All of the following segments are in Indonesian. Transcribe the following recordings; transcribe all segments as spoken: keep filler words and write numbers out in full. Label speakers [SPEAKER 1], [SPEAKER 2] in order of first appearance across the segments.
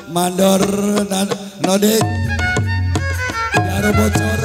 [SPEAKER 1] mandor nodik jaro bocor.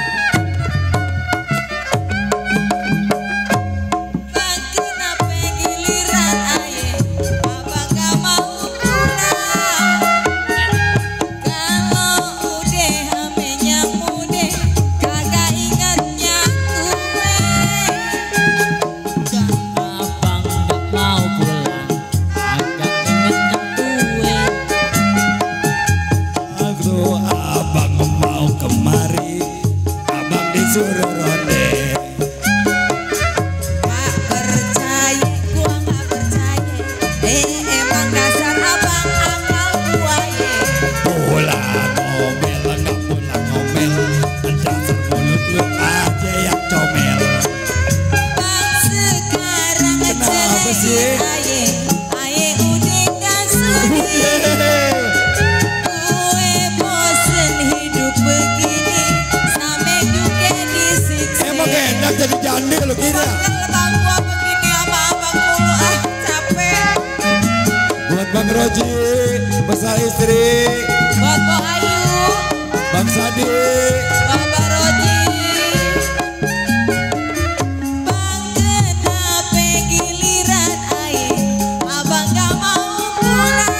[SPEAKER 1] Suruh ronde.
[SPEAKER 2] Gak percaya, gua gak percaya. Eh emang dasar abang akal buaya.
[SPEAKER 1] Pulang ngomel, gak pulang ngomel. Dasar mulut lu aja yang comel.
[SPEAKER 2] Bang sekarang
[SPEAKER 1] Kenapa sih?
[SPEAKER 2] aye, aye udah gak sudi. Gue bosen hidup begini, sampai juga disiksa.
[SPEAKER 1] Emang enak jadi jande lu kira?
[SPEAKER 2] Bang gua begini sama abang mulu ah capek.
[SPEAKER 1] Buat Bang Roji, besar istri,
[SPEAKER 2] Buat Bo Ayu,
[SPEAKER 1] Bang Sadi,
[SPEAKER 2] Bapak Roji. Bang kenapa giliran aye, abang gak mau pulang.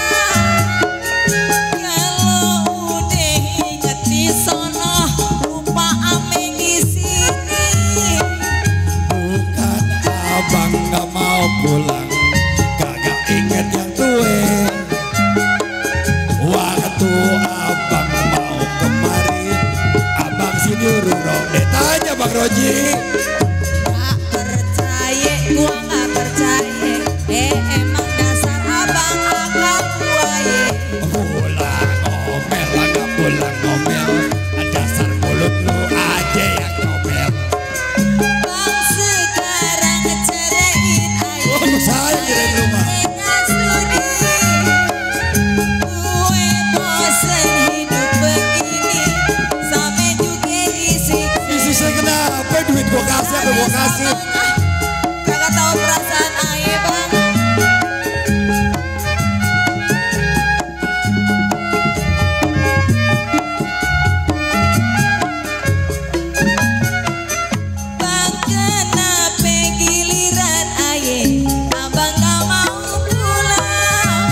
[SPEAKER 2] Kalau udah inget di sono, lupa ame di sini.
[SPEAKER 1] bukan abang gak mau pulang, kagak inget yang tue. Waktu abang mau kemari, abang si nyuruh ronde. Tanya Bang Roji.
[SPEAKER 2] Gak percaya, gua gak percaya. Eh emang dasar abang akal buaya.
[SPEAKER 1] Pulang ngomel, gak pulang ngomel. Dasar mulut lu aja yang ngomel.
[SPEAKER 2] Bang sekarang ngecerain aye.
[SPEAKER 1] Oh, saya kirain rumah.
[SPEAKER 2] Gak sudi. Gue bosen hidup begini, sampai juga disiksa.
[SPEAKER 1] Disiksa kenapa? Duit gua kasih, apa gua kasih?
[SPEAKER 2] Ah, kagak tahu perasaan aye bang. Bang kenapa giliran aye, abang gak mau pulang.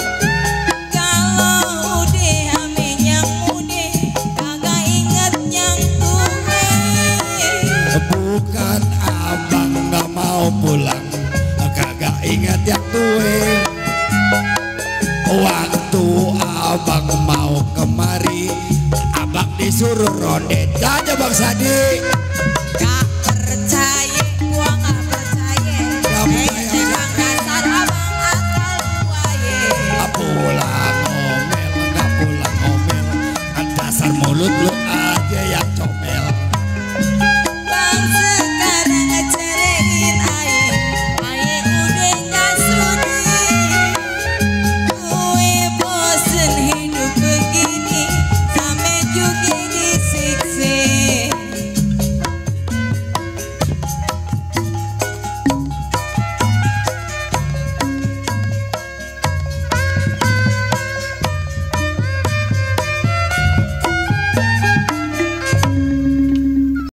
[SPEAKER 2] Kalau udah ame yang muda, kagak inget yang tua.
[SPEAKER 1] Bukan abang gak mau pulang, kagak ingat yang tue. Waktu abang mau kemari, abang disuruh ronde. Tanya Bang Sadi.